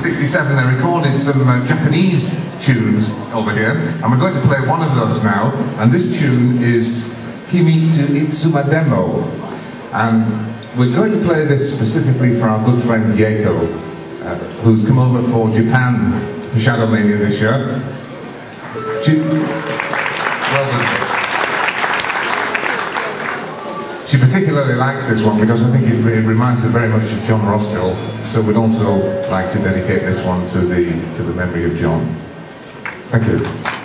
1967 they recorded some Japanese tunes over here, and we're going to play one of those now, and this tune is Kimi to Itsumademo, and we're going to play this specifically for our good friend Yeiko, who's come over for Japan for ShadowMania this year. She particularly likes this one because I think it reminds her very much of John Roskill, so we'd also like to dedicate this one to the memory of John. Thank you.